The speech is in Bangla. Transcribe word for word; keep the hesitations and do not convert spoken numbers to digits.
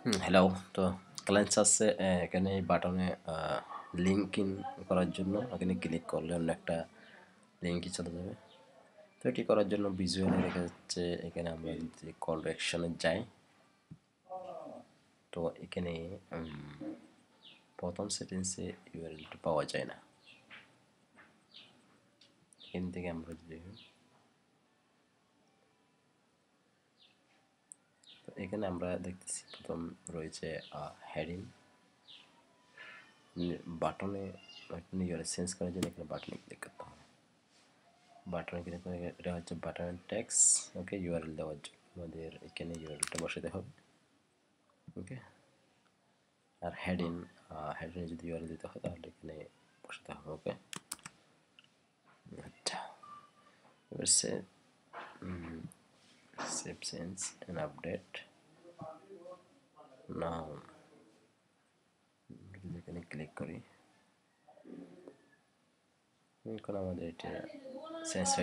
হুম, হ্যালো। তো ক্লায়েন্টস আছে এ এখানে এই বাটনে আ লিঙ্ক ইন করার জন্য এখানে ক্লিক করলে অন্য একটা লিঙ্কে চলে যাবে। তো এটি করার জন্য ভিজুয়ালি দেখা যাচ্ছে এখানে আমরা যদি কল টু অ্যাকশনে যাই, তো এখানে উম প্রথম সেটিংসে ইউআরএলটা পাওয়া যায় না। এখান থেকে আমরা যদি তো এখানে আমরা দেখতেছি প্রথম রয়েছে আ হেডিং বাটনে বাটনে ইউআরএল চেঞ্জ করার জন্য এখানে বাটনে ক্লিক করতে হবে। বাটনে ক্লিক করে এটা হচ্ছে বাটনের ট্যাক্স। ওকে, ইউআরএল দেওয়ার জন্য আমাদের এখানে ইউআরএলটা বসাতে হবে। ওকে, আর হেডিং হেডিংয়ে যদি ইউআরএল দিতে হয় তাহলে এখানে বসাতে হবে। ওকে, আচ্ছা, এবার সে save change and update now. যদি এখানে ক্লিক করি এখন আমাদের এটা চেঞ্জ